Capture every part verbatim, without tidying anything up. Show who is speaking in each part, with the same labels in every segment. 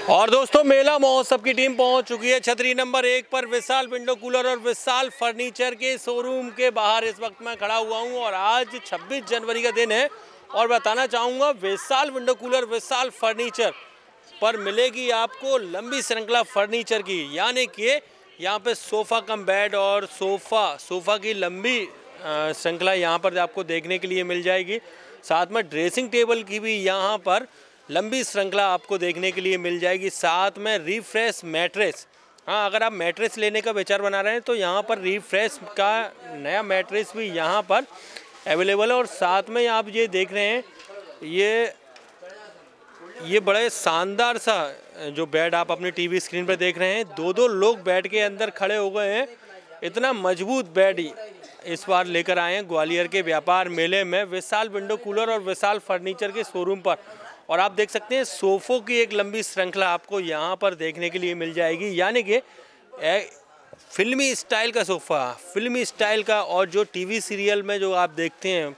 Speaker 1: और दोस्तों मेला महोत्सव की टीम पहुंच चुकी है छतरी नंबर एक पर विशाल विंडो कूलर और विशाल फर्नीचर के शोरूम के बाहर। इस वक्त मैं खड़ा हुआ हूं और आज छब्बीस जनवरी का दिन है और बताना चाहूँगा Vishal window cooler Vishal furniture पर मिलेगी आपको लंबी श्रृंखला फर्नीचर की, यानी कि यहाँ पे सोफ़ा कम बेड और सोफ़ा सोफ़ा की लंबी श्रृंखला यहाँ पर आपको देखने के लिए मिल जाएगी। साथ में ड्रेसिंग टेबल की भी यहाँ पर लंबी श्रृंखला आपको देखने के लिए मिल जाएगी। साथ में रिफ्रेश मैट्रेस, हाँ अगर आप मैट्रेस लेने का विचार बना रहे हैं तो यहाँ पर रिफ्रेश का नया मैट्रेस भी यहाँ पर अवेलेबल है। और साथ में आप ये देख रहे हैं ये ये बड़े शानदार सा जो बेड आप अपनी टीवी स्क्रीन पर देख रहे हैं, दो दो लोग बेड के अंदर खड़े हो गए हैं। इतना मजबूत बेड इस बार लेकर आए हैं ग्वालियर के व्यापार मेले में विशाल विंडो कूलर और विशाल फर्नीचर के शोरूम पर। और आप देख सकते हैं सोफ़ों की एक लंबी श्रृंखला आपको यहाँ पर देखने के लिए मिल जाएगी, यानी कि फिल्मी स्टाइल का सोफ़ा, फिल्मी स्टाइल का, और जो टीवी सीरियल में जो आप देखते हैं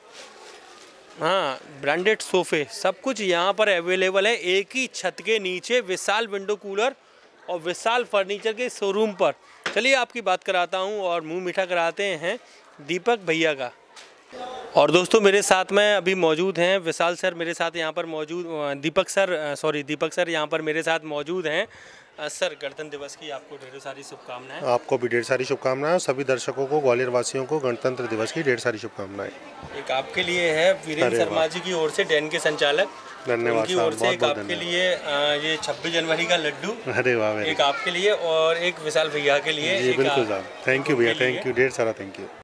Speaker 1: हाँ ब्रांडेड सोफ़े, सब कुछ यहाँ पर अवेलेबल है एक ही छत के नीचे विशाल विंडो कूलर और विशाल फर्नीचर के शोरूम पर। चलिए आपकी बात कराता हूँ और मुंह मीठा कराते हैं दीपक भैया का। और दोस्तों मेरे साथ में अभी मौजूद हैं विशाल सर, मेरे साथ यहाँ पर मौजूद Deepak sir sorry Deepak sir यहाँ पर मेरे साथ मौजूद हैं। सर गणतंत्र दिवस की आपको ढेर सारी शुभकामनाएं।
Speaker 2: आपको भी ढेर सारी शुभकामनाएं। सभी दर्शकों को, ग्वालियर वासियों को गणतंत्र दिवस की ढेर सारी शुभकामनाएं।
Speaker 1: एक आपके लिए है वीरेंद्र शर्मा जी की ओर से, डैन के संचालक,
Speaker 2: धन्यवाद
Speaker 1: उनकी ओर से एक आपके लिए ये छब्बीस जनवरी का लड्डू,
Speaker 2: अरे वाह,
Speaker 1: एक आपके लिए और एक विशाल भैया के लिए।
Speaker 2: बिल्कुल साहब, थैंक यू भैया, थैंक यू, ढेर सारा थैंक यू।